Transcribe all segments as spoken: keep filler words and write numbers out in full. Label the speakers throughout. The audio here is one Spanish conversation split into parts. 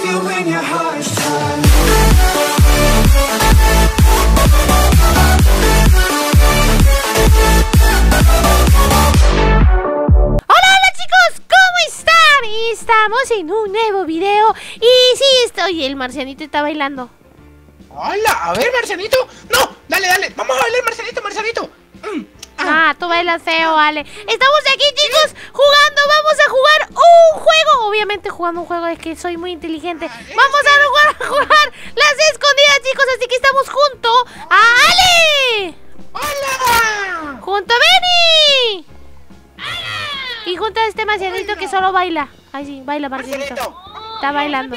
Speaker 1: feel when your heart's tired.
Speaker 2: Estamos en un nuevo video. Y sí, estoy. El marcianito está bailando.
Speaker 3: Hola, a ver, Marcianito. No, dale, dale, vamos a bailar, Marcianito, Marcianito. Mm.
Speaker 2: Ah. ah, tú bailas feo, vale. Estamos aquí, chicos, jugando. Vamos a jugar un juego. Obviamente jugando un juego, es que soy muy inteligente. Vamos a jugar, a jugar las escondidas, chicos. Así que estamos junto a Ale.
Speaker 3: Hola.
Speaker 2: Junto a Benny. Y junto a este marcianito que solo baila. Ay, sí, baila, marcianito. Está bailando.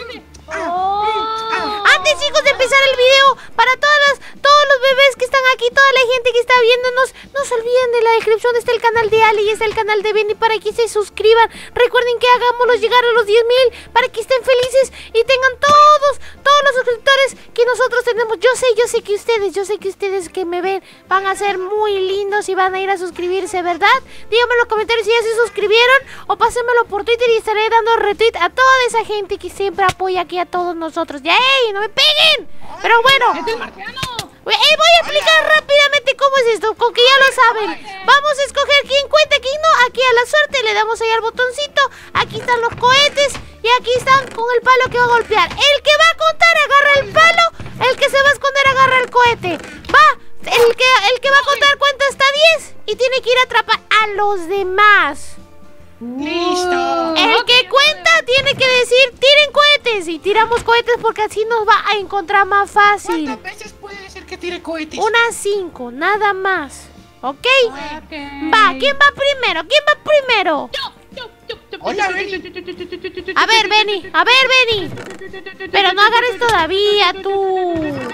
Speaker 2: Oh. Antes, chicos, de empezar el video, para todas las, todos los bebés que están aquí, toda la gente que está viéndonos, no se olviden, de la descripción está el canal de Ali y está el canal de Benny para que se suscriban. Recuerden que hagámoslos llegar a los diez mil para que estén felices y tengan todos, todos los suscriptores que nosotros tenemos. Yo sé, yo sé que ustedes, yo sé que ustedes que me ven van a ser muy lindos y van a ir a suscribirse, ¿verdad? Díganme en los comentarios si ya se suscribieron o pásenmelo por Twitter y estaré dando retweet a toda esa gente que siempre apoya aquí a todos nosotros. ¡Ya, ey! ¡No me peguen! Pero bueno, eh, voy a explicar rápidamente cómo es esto, con que ya lo saben. Vamos a escoger quién cuenta, quién no. Aquí a la suerte le damos ahí al botoncito. Aquí están los cohetes y aquí están con el palo que va a golpear. El que va a contar agarra el palo, el que se va a esconder agarra el cohete. Va, el que, el que va a contar cuenta hasta diez y tiene que ir a atrapar a los demás.
Speaker 3: ¡Listo!
Speaker 2: El que cuenta tiene que decir tiren cohetes. Y tiramos cohetes porque así nos va a encontrar más fácil.
Speaker 3: ¿Cuántas veces puede ser que tire cohetes?
Speaker 2: Unas cinco, nada más. ¿Ok?
Speaker 4: Okay.
Speaker 2: Va, ¿quién va primero? ¿Quién va primero?
Speaker 4: Yo, yo, yo, yo.
Speaker 3: Hola, Benny.
Speaker 2: A ver, Benny, a ver, Benny. Pero no agarres todavía, tú.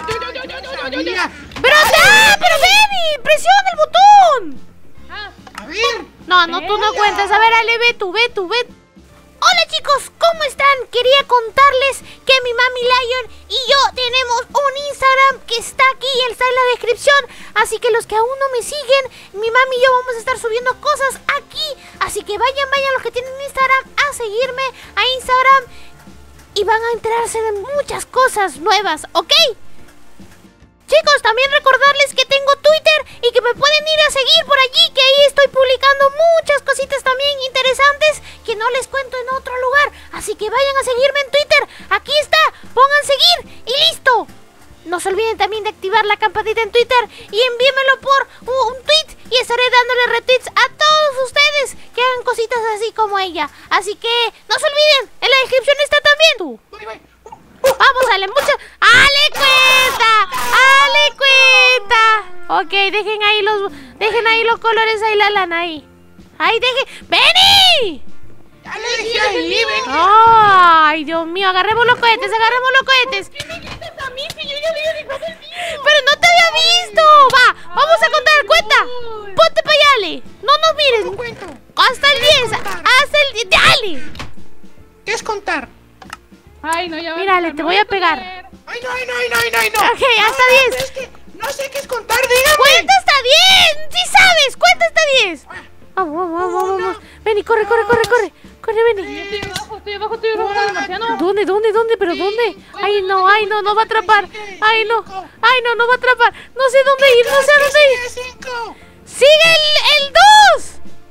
Speaker 2: Pero ya, pero Benny, presiona el botón.
Speaker 3: A ver.
Speaker 2: No, no, tú no cuentas. A ver, Ale, ve tú, ve tú, ve. Hola, chicos, ¿cómo están? Quería contarles que mi mami Lion y yo tenemos un Instagram que está aquí, está en la descripción. Así que los que aún no me siguen, mi mami y yo vamos a estar subiendo cosas aquí. Así que vayan, vayan los que tienen Instagram a seguirme a Instagram y van a enterarse de muchas cosas nuevas, ¿ok? Chicos, también recordarles que tengo Twitter y que me pueden ir a seguir por allí, que ahí estoy publicando muchas cositas también interesantes que no les cuento en otro lugar. Así que vayan a seguirme en Twitter. Aquí está, pongan seguir y listo. No se olviden también de activar la campanita en Twitter y envíenmelo por un tweet y estaré dándole retweets a todos ustedes que hagan cositas así como ella. Así que no se olviden, en la descripción está también tú. Vamos, Ale, mucho. ¡Ale, cuenta! ¡Ale, cuenta! Ok, dejen ahí los dejen ahí los colores, ahí la lana, ahí. ¡Ahí, dejen! ¡Benny!
Speaker 3: Ya le dejé ahí, Benny.
Speaker 2: ¡Ay, Dios mío! Agarremos los cohetes, agarremos los cohetes.
Speaker 4: ¿Qué me gritas a mí si yo ya había dejado el mío?
Speaker 2: ¡Pero no te había visto! Va, vamos a contar, cuenta. Ponte para allá, Ale. No nos mires. Hasta el diez, hasta el diez. ¡Dale!
Speaker 3: ¿Qué es contar?
Speaker 4: Ay, no, ya.
Speaker 2: Mírale, te voy a pegar.
Speaker 3: Ay, no, ay, no, ay, no, ay, no, ay, no.
Speaker 2: Ok, hasta
Speaker 3: no,
Speaker 2: diez.
Speaker 3: Es que no sé qué es contar, dígame.
Speaker 2: ¡Cuenta hasta diez! ¡Sí sabes! ¡Cuenta hasta diez! Vamos, vamos, vamos, vamos. Vení, corre, corre, corre, corre. Corre, Benny.
Speaker 4: Estoy abajo, estoy abajo, estoy abajo del marciano.
Speaker 2: ¿Dónde, dónde, dónde? ¿Pero dónde? Ay, no, ay, no, no va a atrapar. Ay, no, ay, no, no va a atrapar. No sé dónde ir, no sé a dónde ir. ¡Sigue el, el dos!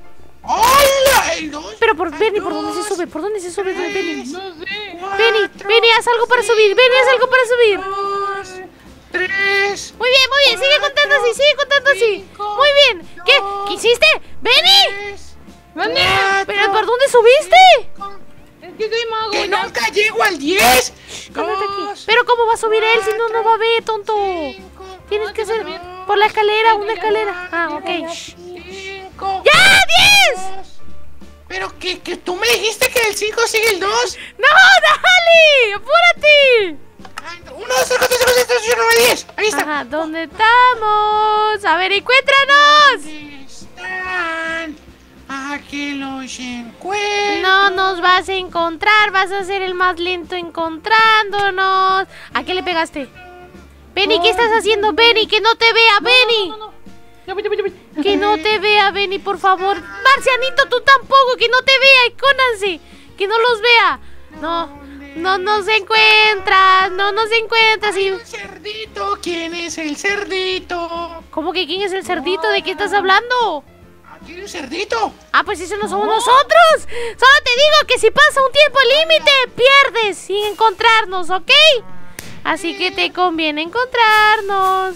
Speaker 3: ¡Hola! ¿El dos?
Speaker 2: Pero por Benny, ¿por dónde se sube? ¿Por dónde se sube, Benny?
Speaker 4: No sé.
Speaker 2: Benny, Benny, haz algo para subir. Benny, haz algo para subir.
Speaker 3: Dos, tres.
Speaker 2: Muy bien, muy bien. Sigue contando así, sigue contando así. Muy bien. ¿Qué? ¿Qué hiciste? ¡Benny!
Speaker 4: ¿Dónde?
Speaker 2: ¿Pero por dónde subiste?
Speaker 4: Es que soy mago.
Speaker 3: ¡Que
Speaker 4: ya.
Speaker 3: nunca llego al diez!
Speaker 2: Cálmate aquí. Pero ¿cómo va a subir él si no nos va a ver, tonto? Tienes que ser por la escalera, una escalera. Ah, ok.
Speaker 3: Cinco.
Speaker 2: ¡Ya! ¡diez!
Speaker 3: Pero que, que tú me dijiste que el cinco sigue el dos.
Speaker 2: ¡No, dale! ¡Apúrate!
Speaker 3: uno, dos, tres, cuatro, cinco, seis, siete, ocho, nueve, diez. Ahí está.
Speaker 2: Ajá, ¿dónde estamos? A ver, encuéntranos.
Speaker 3: ¿Dónde están? Aquí los encuentro.
Speaker 2: No nos vas a encontrar, vas a ser el más lento encontrándonos. ¿A qué le pegaste? Benny, ¿qué estás haciendo, Benny? Que no te vea, Benny.
Speaker 4: No, no, no. Ya voy, ya voy, ya voy.
Speaker 2: Que no te vea, Benny, por favor. Marcianito, tú tampoco, que no te vea, escóndanse. Que no los vea. No, No nos encuentras, no nos encuentras.
Speaker 3: Hay
Speaker 2: Y...
Speaker 3: un cerdito. ¿Quién es el cerdito?
Speaker 2: ¿Cómo que quién es el cerdito? ¿De qué estás hablando?
Speaker 3: ¿Aquí hay un cerdito?
Speaker 2: Ah, pues eso no somos nosotros. Solo te digo que si pasa un tiempo límite, pierdes sin encontrarnos, ¿ok? Así que te conviene encontrarnos.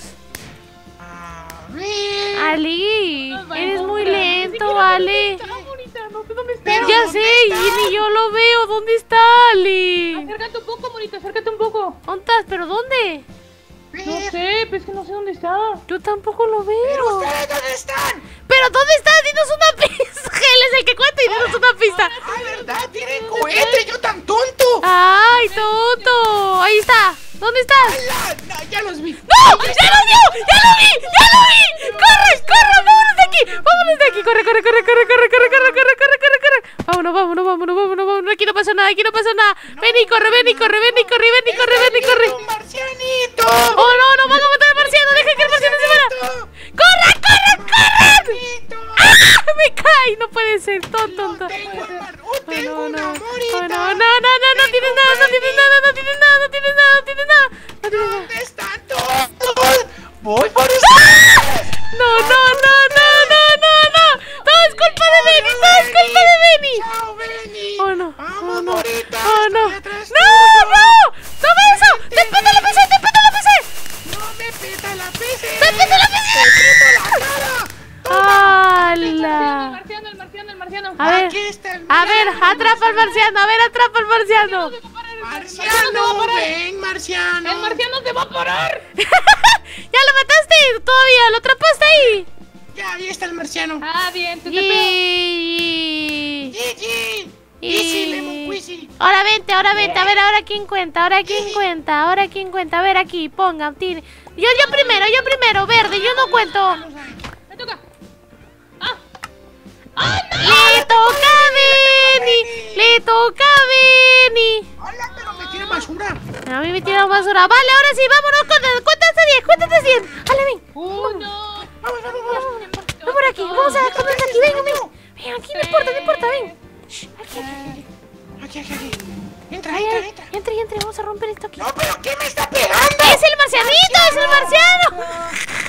Speaker 3: A ver.
Speaker 2: Ali,
Speaker 4: No va a
Speaker 2: eres muy
Speaker 4: encontrar. Ni
Speaker 2: lento,
Speaker 4: siquiera sé
Speaker 2: Ale.
Speaker 4: dónde está, bonita, no sé dónde está.
Speaker 3: Pero
Speaker 2: Ya
Speaker 3: ¿dónde
Speaker 2: sé, y
Speaker 3: está?
Speaker 2: ni yo lo veo. ¿Dónde está Ali?
Speaker 4: Acércate un poco, bonita, acércate un poco.
Speaker 2: ¿Dónde estás? ¿Pero dónde?
Speaker 4: No sé, pero es que no sé dónde está.
Speaker 2: Yo tampoco lo
Speaker 3: ¿Pero
Speaker 2: veo.
Speaker 3: ustedes dónde están?
Speaker 2: ¿Pero dónde estás? Dinos una pista. Él es el que cuenta y dinos una pista.
Speaker 3: Ah, ¿verdad? ¡Tienen cohete! ¡Yo tan tonto!
Speaker 2: ¡Ay, tonto! Ahí está. ¿Dónde estás?
Speaker 3: ¡Hala! No, ya los vi.
Speaker 2: ¡No! ¡Ya lo vio! ¡Ya lo vi! ¡Ya lo vi! ¡Corre! ¡Corre! ¡Vámonos de aquí! ¡Vámonos de aquí! ¡Corre, corre, corre, corre, corre, corre, corre, corre, corre, corre, corre! ¡Vámonos, vámonos, vámonos, vámonos, vámonos! Aquí no pasa nada, aquí no pasa nada. Ven y corre, ven y corre, ven y corre, ven y corre, ven y corre.
Speaker 3: ¡Un marcianito!
Speaker 2: ¡Oh, no! ¡No van a matar al marciano! ¡Deja que el marciano se muera! ¡Corre, corre, corre!
Speaker 3: ¡Marcianito!
Speaker 2: ¡Ah! ¡Me cae! No puede ser, tonto, tonto.
Speaker 3: ¡Tengo, mar- ¡Oh,
Speaker 2: Oh,
Speaker 3: tengo
Speaker 2: no,
Speaker 3: una
Speaker 2: no. Oh,
Speaker 3: morita!
Speaker 2: no, no, no, no, no tienes nada, no tienes nada, no tienes nada, no tienes nada, no tienes nada. No tienes nada.
Speaker 3: ¿Dónde están todos? ¡Voy por ustedes!
Speaker 2: No, no, no, no, no, no, no. Todo es culpa de Benny, todo es culpa de Benny.
Speaker 3: ¡Chao, Benny!
Speaker 2: Oh, no,
Speaker 3: ¡Vamos,
Speaker 2: oh, no,
Speaker 3: morita!
Speaker 2: oh, no.
Speaker 3: ¡Estoy atrás
Speaker 2: ¡No,
Speaker 3: tuyo!
Speaker 2: no! ¡Toma eso! ¡Te peta la P C, te peta la P C!
Speaker 3: ¡No me peta la P C!
Speaker 2: ¡Te peta la P C!
Speaker 3: ¡Te peta la cara!
Speaker 4: El
Speaker 2: ¡Hala!
Speaker 4: marciano, el marciano, el marciano.
Speaker 2: A ver,
Speaker 3: Aquí está el
Speaker 2: a ver,
Speaker 3: marciano.
Speaker 2: atrapa al marciano, a ver, atrapa al marciano.
Speaker 3: ¡Marciano! ¡Ven, marciano!
Speaker 4: El marciano se va a parar.
Speaker 2: ¿Ya lo mataste? ¿Todavía? ¿Lo atrapaste ahí?
Speaker 3: Ya, ahí está el marciano.
Speaker 4: Ah, bien, te te pego.
Speaker 2: Y...
Speaker 3: Gigi.
Speaker 2: Y-
Speaker 3: Easy, lemon quizzy.
Speaker 2: Ahora vente, ahora vente, a ver, ahora quién cuenta, ahora quién cuenta, ahora quién cuenta, a ver aquí, pongan, tire. Yo, yo primero, yo primero, verde, yo no cuento.
Speaker 4: Me toca. Ah,
Speaker 2: Le toca a Benny, le toca a Benny.
Speaker 3: Hola, pero me tiene basura.
Speaker 2: A mí me tiraron basura. Vale, ahora sí, vámonos, con- cuéntate diez, cuéntate diez. Dale, ven,
Speaker 4: uno.
Speaker 3: Vamos, vamos, vamos.
Speaker 2: ven por aquí, vamos a comer aquí, ven, ven. Ven aquí, no importa, no importa, ven. Shh, aquí, aquí,
Speaker 3: Aquí, aquí, aquí. Entra,
Speaker 2: aquí.
Speaker 3: entra,
Speaker 2: Ay,
Speaker 3: entra.
Speaker 2: entre, entre, vamos a romper esto aquí.
Speaker 3: No, pero ¿qué me está pegando?
Speaker 2: ¡Es el marcianito, es el marciano!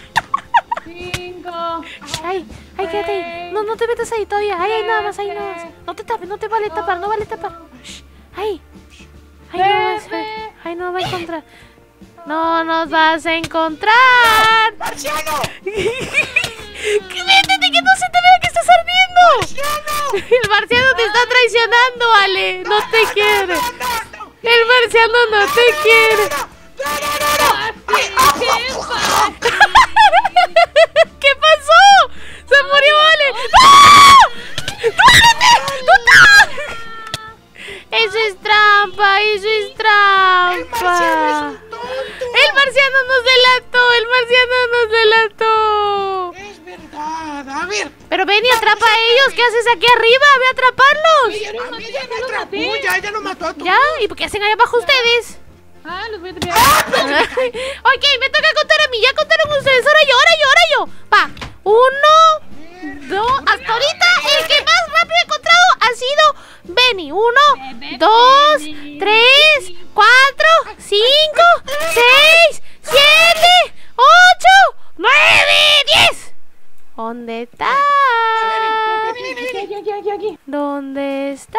Speaker 4: Cinco.
Speaker 2: Ay, ay, quédate ahí. No, no te metas ahí todavía. Ahí, ahí nada más, ahí nada más. No te tapes, no te vale tapar, no vale tapar. Shh, ahí. Ahí no vas a, ahí no va a encontrar. No nos vas a encontrar.
Speaker 3: ¡Marciano!
Speaker 2: ¡Que métete, que no se te vea que estás ardiendo!
Speaker 3: ¡Marciano!
Speaker 2: El marciano te está traicionando, Ale. No te quiere.
Speaker 3: No, no, no.
Speaker 2: El marciano no te quiere.
Speaker 3: No, no, no, no. Ay, ah, ah,
Speaker 2: ¿Qué pasó? ¡Se murió Ale! ¡No! ¡Duérete! ¡No! Eso es trampa, eso es
Speaker 3: El marciano es
Speaker 2: trampa.
Speaker 3: un tonto.
Speaker 2: El marciano nos delató, el marciano nos delató.
Speaker 3: Es verdad. A ver.
Speaker 2: Pero ven y atrapa a ellos. ¿Qué haces aquí arriba? Ve a atraparlos.
Speaker 3: Ella, a mí ya me
Speaker 4: lo
Speaker 3: atrapó.
Speaker 4: maté.
Speaker 3: Ya, ya lo mató a todos.
Speaker 2: ¿Ya? ¿Y por qué hacen ahí abajo ustedes?
Speaker 4: Ah, los voy a traer.
Speaker 2: Ok, me toca contar a mí. Ya contaron ustedes. Ahora yo, ahora yo, ahora yo. Va. Uno, dos. Hasta ahorita el que más rápido he encontrado ha sido Benny. Uno, dos, tres, cuatro, cinco, seis, siete, ocho, nueve, diez. ¿Dónde están?
Speaker 4: Aquí, aquí, aquí, aquí.
Speaker 2: ¿Dónde están?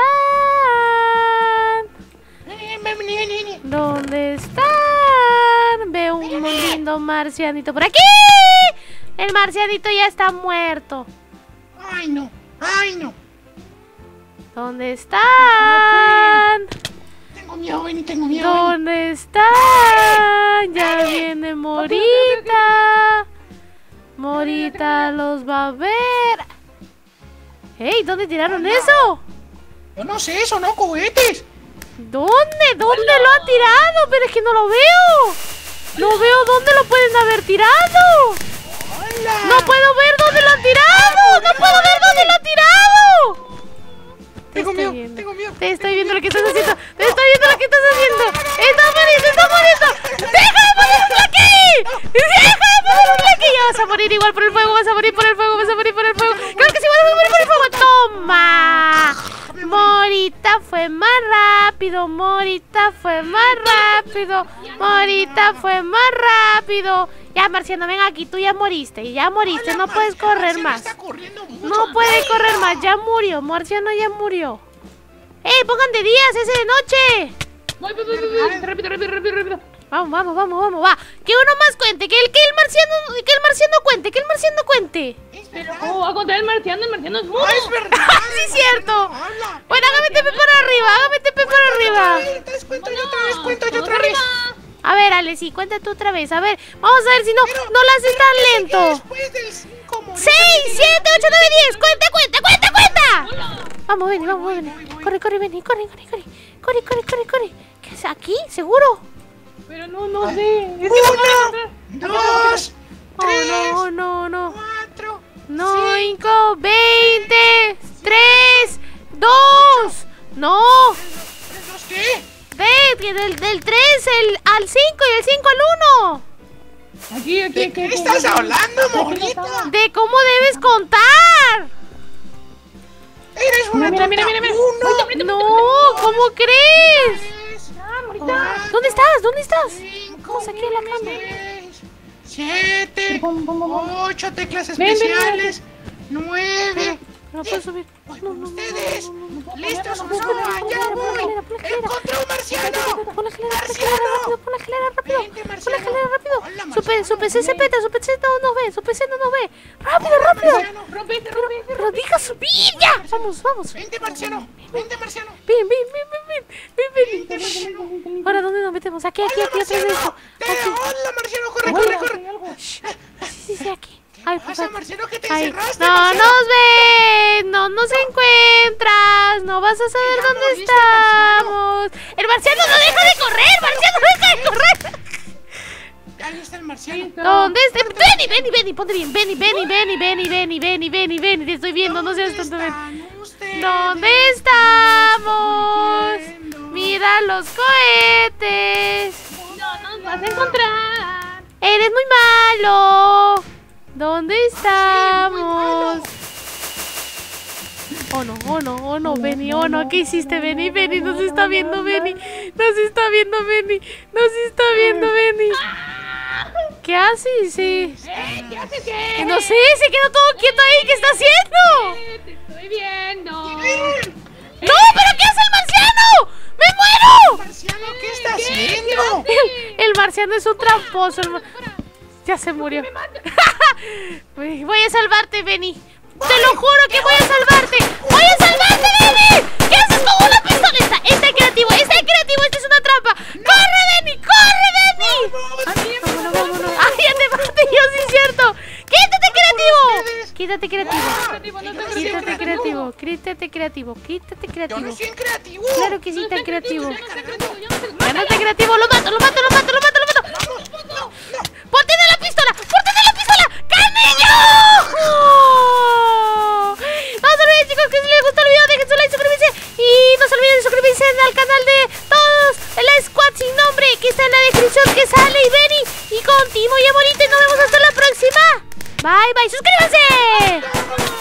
Speaker 2: ¿Dónde están? Veo un lindo marcianito por aquí. El marcianito ya está muerto.
Speaker 3: Ay, no. Ay, no.
Speaker 2: ¿Dónde están?
Speaker 3: Tengo miedo, Benny, tengo miedo.
Speaker 2: ¿Dónde están? Ya viene Morita. Morita los va a ver. ¡Ey! ¿Dónde tiraron eso?
Speaker 3: Yo no sé, eso no cohetes.
Speaker 2: ¿Dónde? ¿Dónde lo han tirado? Pero es que no lo veo. No veo dónde lo pueden haber tirado.
Speaker 3: Hola.
Speaker 2: No puedo ver dónde lo han tirado. No puedo ver dónde lo han tirado. Te
Speaker 3: Tengo
Speaker 2: estoy
Speaker 3: miedo,
Speaker 2: viendo.
Speaker 3: tengo miedo.
Speaker 2: Te estoy viendo lo que estás haciendo. Te estoy viendo lo que estás haciendo. Estás muriendo, estás muriendo. ¡Deja de ponerme aquí! ¡Deja de ponerme aquí! Ya vas a morir igual por el fuego. Vas a morir por el fuego. Vas a morir por el fuego. Claro que sí, vas a morir por el fuego. ¡Toma! Morita. Morita fue más rápido, Morita fue más rápido, Morita fue más rápido. Ya, Marciano, ven aquí, tú ya moriste, ya moriste, no puedes correr más. No puede correr más, ya murió, Marciano ya murió. ¡Ey, pongan de día, se hace de noche!
Speaker 4: Voy, voy, voy, voy. Rápido, rápido, rápido, rápido.
Speaker 2: Vamos, vamos, vamos, vamos, va. Que uno más cuente, que el, que el marciano, que el marciano cuente, que el marciano cuente.
Speaker 4: ¿Cómo va a contar el marciano? El marciano es mudo.
Speaker 3: ¡Ah, es verdad!
Speaker 2: Sí, es cierto. Bueno, hágame T P para arriba, hágame T P para arriba.
Speaker 3: Entonces cuento yo otra vez, cuento yo otra vez.
Speaker 2: A ver, Ale, sí, cuenta tú otra vez. A ver, vamos a ver si no, no lo haces tan lento.
Speaker 3: Después del cinco, Morita.
Speaker 2: seis, siete, ocho, nueve, diez. Cuenta, cuenta, cuenta, cuenta. Vamos, Benny, vamos, Benny. Corre, corre, Benny, corre, corre, corre. Corre, corre, corre, corre. ¿Qué es aquí? ¿Seguro?
Speaker 4: Pero no, no sé. Es que
Speaker 3: Uno,
Speaker 4: no
Speaker 3: dos,
Speaker 2: Oh,
Speaker 3: tres,
Speaker 2: no, no, no.
Speaker 3: cuatro,
Speaker 2: cinco, veinte, tres, dos. No.
Speaker 3: tres, dos, ¿qué?
Speaker 2: Ve, que del, del tres el, al cinco y el cinco al uno.
Speaker 4: Aquí, aquí,
Speaker 3: ¿De
Speaker 4: aquí.
Speaker 3: qué
Speaker 4: aquí,
Speaker 3: estás
Speaker 4: aquí.
Speaker 3: hablando,
Speaker 4: Aquí no
Speaker 3: Morita?
Speaker 4: estaba.
Speaker 2: De cómo debes contar.
Speaker 3: Eres una
Speaker 4: Mira, mira,
Speaker 3: tonta.
Speaker 4: mira, mira.
Speaker 3: Uno,
Speaker 2: No, ¿cómo crees?
Speaker 3: tres,
Speaker 4: Ah, Morita.
Speaker 3: cuatro,
Speaker 2: ¿Dónde estás? ¿Dónde estás?
Speaker 3: cinco,
Speaker 2: Vamos aquí a la cama.
Speaker 3: seis, siete,
Speaker 4: Pum, pum, pum, pum.
Speaker 3: ocho teclas
Speaker 4: Ven, ven, ven.
Speaker 3: especiales, nueve.
Speaker 2: No puedo subir.
Speaker 3: Voy
Speaker 2: No,
Speaker 3: con
Speaker 2: no, no,
Speaker 3: ustedes.
Speaker 2: no, no, no.
Speaker 3: ¿Listos o
Speaker 2: Pon la
Speaker 3: no?
Speaker 2: escalera,
Speaker 3: ¡Allá
Speaker 2: pon la
Speaker 3: voy!
Speaker 2: escalera, pon la escalera.
Speaker 3: ¡Encontré un marciano!
Speaker 2: Pon la escalera, pon la escalera
Speaker 3: ¡Marciano!
Speaker 2: rápido, pon la escalera rápido.
Speaker 3: Vente,
Speaker 2: Pon la
Speaker 3: marciano.
Speaker 2: escalera rápido.
Speaker 3: Hola,
Speaker 2: Su P,
Speaker 3: marciano.
Speaker 2: su P C se peta, su P C no nos ve, su P C no nos ve. Rápido, rápido.
Speaker 3: Marciano.
Speaker 4: Rompe este, rompe este.
Speaker 2: Pero diga subir ya. Vamos, vamos.
Speaker 3: ¡Vente, marciano! ¡Vente, marciano!
Speaker 2: Ven, ven, ven, ven, ven, ven, ven.
Speaker 3: ¡Vente, marciano!
Speaker 2: Ahora, ¿dónde nos metemos? Aquí, aquí,
Speaker 3: ¡Hola,
Speaker 2: aquí, atrás de esto.
Speaker 3: marciano! ¡Te-
Speaker 2: Aquí.
Speaker 3: ¡Hola, marciano! ¡Corre,
Speaker 4: Hola,
Speaker 3: corre, corre!
Speaker 4: hay algo.
Speaker 2: Sí, sí, sí, aquí. Ay, pues,
Speaker 3: pasa,
Speaker 2: aquí.
Speaker 3: marciano, que te
Speaker 2: Ay,
Speaker 3: encerraste,
Speaker 2: no
Speaker 3: marciano?
Speaker 2: nos ven, no nos encuentras, no vas a saber
Speaker 3: Ya
Speaker 2: dónde
Speaker 3: moriste,
Speaker 2: estamos. El marciano no deja de correr, marciano no deja de correr.
Speaker 3: Ahí está el marciano.
Speaker 2: ¿Dónde está? Benny, Benny, Benny, ponte bien. Benny, Benny, Benny, Benny, Benny, Benny, Benny, Benny, te estoy viendo, no seas tonto. Benny.
Speaker 3: están ustedes?
Speaker 2: ¿Dónde estamos?
Speaker 3: Corriendo.
Speaker 2: Mira los cohetes.
Speaker 4: No nos vas a encontrar.
Speaker 2: Eres muy malo. ¿Dónde
Speaker 3: muy
Speaker 2: estamos?
Speaker 3: malo.
Speaker 2: Oh no, oh no, oh no, Benny, oh no, ¿qué hiciste, Benny? Benny, nos está viendo, Benny. Nos está viendo, Benny. Nos está viendo, Benny. ¿Qué haces? Sí.
Speaker 4: Eh, ¿Qué haces?
Speaker 2: Que
Speaker 4: ¿Qué?
Speaker 2: no sé, se quedó todo quieto ahí. ¿Qué está haciendo?
Speaker 4: Eh, Te estoy viendo.
Speaker 2: ¡No! ¿Pero qué hace el marciano? ¡Me muero!
Speaker 3: Marciano, ¿qué está haciendo?
Speaker 2: El, el marciano es un tramposo. el mar- Ya se murió. Voy a salvarte, Benny. Te lo juro que voy a salvarte. ¡Voy a salvarte, Benny! ¿Qué haces con una pistola? Está, está creativo, está creativo. Esta es una trampa. ¡Corre, Benny! ¡Corre, Benny! Vámonos, vámonos. ¡Ay, ya te maté yo, sí es cierto! ¡Quítate, creativo! Quítate, creativo.
Speaker 4: Creativo, no seas
Speaker 2: Quítate,
Speaker 4: creativo.
Speaker 2: creativo. Quítate, creativo. Quítate,
Speaker 3: Yo
Speaker 2: creativo.
Speaker 3: no soy creativo.
Speaker 2: Claro que sí,
Speaker 4: No
Speaker 2: tan
Speaker 4: sé
Speaker 2: creativo.
Speaker 4: Yo no sé creativo, yo no sé.
Speaker 2: Ya no está creativo, lo mato, lo mato, lo mato, lo mato, lo mato. ¡Ponte de la pistola! ¡Ponte de la pistola! ¡Canillo! No se olviden, chicos, que si les gustó el video dejen su like, suscríbanse. Y no se olviden de suscribirse al canal de todos, la squad sin nombre, que está en la descripción, que sale y Benny y con Timo y Amorita. Y nos vemos hasta la próxima. Bye, bye, suscríbanse.